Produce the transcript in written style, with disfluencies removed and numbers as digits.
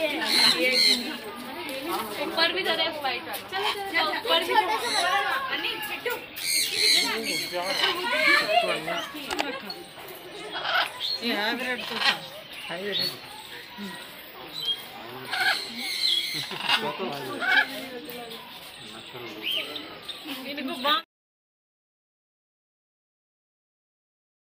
ऊपर भी जरा वाइट चलो चलो ऊपर भी अन्नी बिट्टू ये हाइब्रिड तो हाइब्रिड